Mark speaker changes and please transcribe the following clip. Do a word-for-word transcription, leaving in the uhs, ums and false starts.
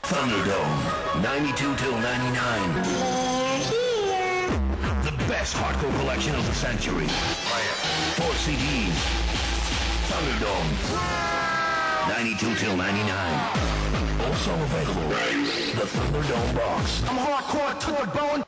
Speaker 1: Thunderdome, ninety-two till ninety-nine.
Speaker 2: They're here.
Speaker 1: The best hardcore collection of the century. Four C Ds. Thunderdome, ninety-two till ninety-nine. Also available, the Thunderdome box.
Speaker 3: I'm hardcore toward bone.